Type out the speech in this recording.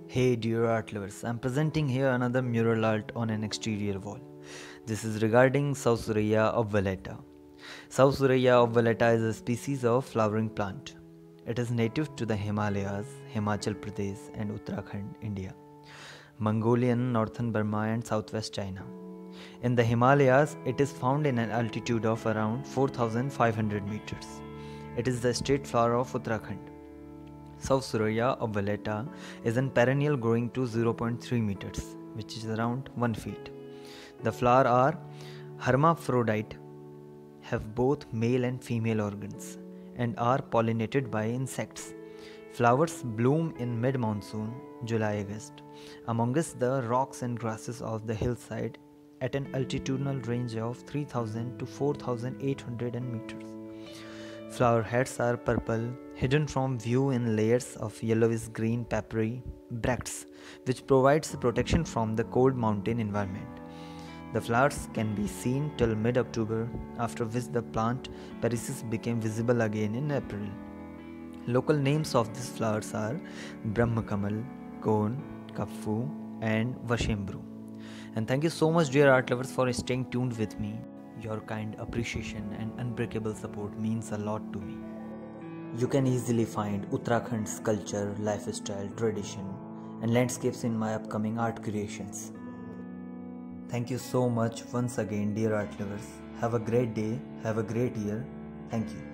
Hey dear art lovers, I'm presenting here another mural art on an exterior wall. This is regarding Sausuraya obvalata. Sausuraya obvalata is a species of flowering plant. It is native to the Himalayas, Himachal Pradesh and Uttarakhand, India, Mongolian, northern Burma and southwest China. In the Himalayas, it is found in an altitude of around 4,500 meters. It is the state flower of Uttarakhand. Sausuraya obvalata is a perennial growing to 0.3 meters, which is around 1 feet. The flowers are hermaphrodite, have both male and female organs, and are pollinated by insects. Flowers bloom in mid-monsoon, July-August, amongst the rocks and grasses of the hillside at an altitudinal range of 3,000 to 4,800 meters. Flower heads are purple, hidden from view in layers of yellowish-green papery bracts, which provides protection from the cold mountain environment. The flowers can be seen till mid-October, after which the plant perishes became visible again in April. Local names of these flowers are Bramha Kamal, Kon, Kapfu and Vashembru. And thank you so much dear art lovers for staying tuned with me. Your kind appreciation and unbreakable support means a lot to me. You can easily find Uttarakhand's culture, lifestyle, tradition and landscapes in my upcoming art creations. Thank you so much once again dear art lovers. Have a great day, have a great year. Thank you.